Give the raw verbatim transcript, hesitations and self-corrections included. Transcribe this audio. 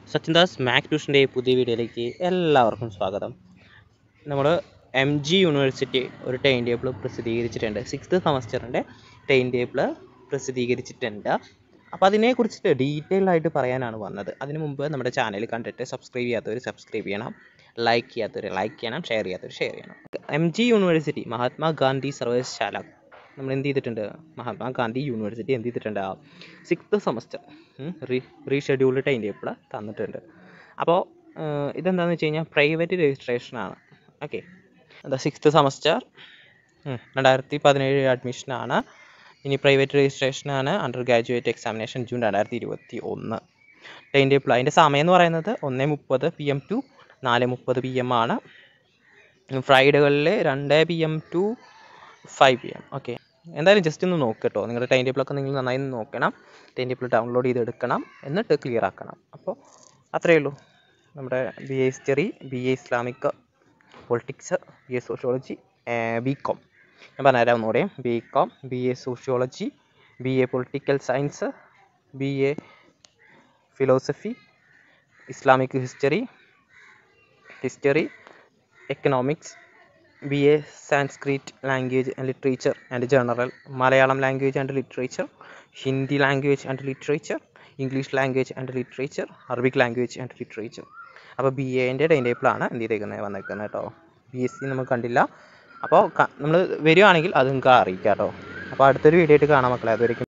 Sachindas Mac ട്യൂഷൻ്റെ പുതിയ വീഡിയോയിലേക്ക് എല്ലാവർക്കും സ്വാഗതം. നമ്മൾ എം ജി യൂണിവേഴ്സിറ്റി ഒരു ടൈം ടേബിൾ പ്രസിദ്ധീകരിച്ചിട്ടുണ്ട്. സിക്സ്ത് സെമസ്റ്ററിൻ്റെ ടൈം ടേബിൾ പ്രസിദ്ധീകരിച്ചിട്ടുണ്ട്. അപ്പോൾ അതിനെക്കുറിച്ചിട്ട് ഡീറ്റെയിൽ ആയിട്ട് പറയാനാണ് വന്നത്. അതിന് മുമ്പ് നമ്മുടെ ചാനൽ കണ്ടിട്ട് സബ്സ്ക്രൈബ് ചെയ്യാത്തവർ സബ്സ്ക്രൈബ് ചെയ്യണം, ലൈക്ക് ചെയ്യാത്തവർ ലൈക്ക് ചെയ്യണം, ഷെയർ ചെയ്യാത്തവർ ഷെയർ ചെയ്യണം. എം ജി യൂണിവേഴ്സിറ്റി മഹാത്മാഗാന്ധി സർവകലാശാല നമ്മൾ എന്ത് ചെയ്തിട്ടുണ്ട്? മഹാത്മാഗാന്ധി യൂണിവേഴ്സിറ്റി എന്ത് ചെയ്തിട്ടുണ്ട്? Sixth semester re rescheduled time table തന്നിട്ടുണ്ട്. അപ്പോൾ ഇതെന്താണെന്ന് വെച്ച് കഴിഞ്ഞാൽ പ്രൈവറ്റ് രജിസ്ട്രേഷനാണ്. ഓക്കെ, എന്താ സിക്സ്ത് സെമസ്റ്റർ രണ്ടായിരത്തി പതിനേഴ് അഡ്മിഷനാണ്. ഇനി പ്രൈവറ്റ് രജിസ്ട്രേഷനാണ്. അണ്ടർ ഗ്രാജുവേറ്റ് എക്സാമിനേഷൻ ജൂൺ രണ്ടായിരത്തി ഇരുപത്തി ഒന്ന്. ടൈം ടേബിൾ അതിൻ്റെ സമയം എന്ന് പറയുന്നത് ഒന്ന് മുപ്പത് പി എം ടു നാല് മുപ്പത് പി എം ആണ്. ഫ്രൈഡേകളിൽ രണ്ട് P M to five P M. Okay, എന്തായാലും ജസ്റ്റ് ഒന്ന് നോക്കട്ടോ. നിങ്ങളുടെ ടൈം ടേബിളൊക്കെ നിങ്ങൾ നന്നായി നോക്കണം. ടൈം ടേബിൾ ഡൗൺലോഡ് ചെയ്തെടുക്കണം, എന്നിട്ട് ക്ലിയർ ആക്കണം. അപ്പോൾ അത്രയേ ഉള്ളൂ. നമ്മുടെ B A history, B A Islamic politics, B A sociology, B com ഞാൻ പറഞ്ഞുതരാം ഒന്നുകൂടെ. B com, B A sociology, B A political science, B A philosophy, Islamic history history economics, B A Sanskrit language and literature and general, Malayalam language and literature, Hindi language and literature, English language and literature, Arabic language and literature. അപ്പോൾ B എൻ്റെ time ടേബിളാണ് എന്ത് ചെയ്തേക്കുന്നത് വന്നേക്കുന്നത് കേട്ടോ. B S C നമുക്ക് കണ്ടില്ല. അപ്പോൾ നമ്മൾ വരികയാണെങ്കിൽ അത് നിങ്ങൾക്ക് അറിയിക്കാം കേട്ടോ. അപ്പോൾ അടുത്തൊരു വീഡിയോ ആയിട്ട് കാണാം മക്കളെ. അതുവരെയും